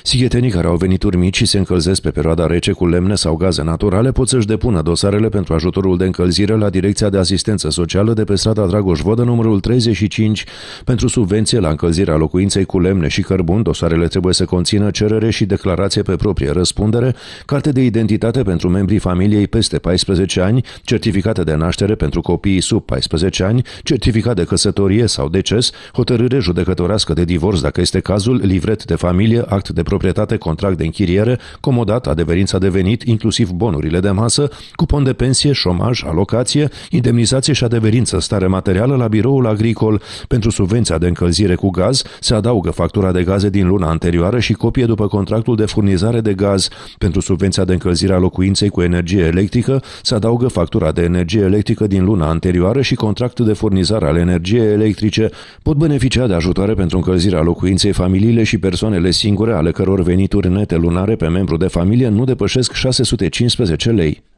Sighetenii care au venituri mici și se încălzesc pe perioada rece cu lemne sau gaze naturale pot să-și depună dosarele pentru ajutorul de încălzire la Direcția de Asistență Socială de pe strada Dragoș Vodă, numărul 35. Pentru subvenție la încălzirea locuinței cu lemne și cărbuni, dosarele trebuie să conțină cerere și declarație pe proprie răspundere, carte de identitate pentru membrii familiei peste 14 ani, certificate de naștere pentru copiii sub 14 ani, certificat de căsătorie sau deces, hotărâre judecătorească de divorț dacă este cazul, livret de familie, act de proprietate, contract de închiriere, comodat, adeverința de venit, inclusiv bonurile de masă, cupon de pensie, șomaj, alocație, indemnizație și adeverință stare materială la biroul agricol. Pentru subvenția de încălzire cu gaz se adaugă factura de gaze din luna anterioară și copie după contractul de furnizare de gaz. Pentru subvenția de încălzire a locuinței cu energie electrică se adaugă factura de energie electrică din luna anterioară și contractul de furnizare al energiei electrice. Pot beneficia de ajutoare pentru încălzirea locuinței familiile și persoanele singure ale căror venituri nete lunare pe membru de familie nu depășesc 615 lei.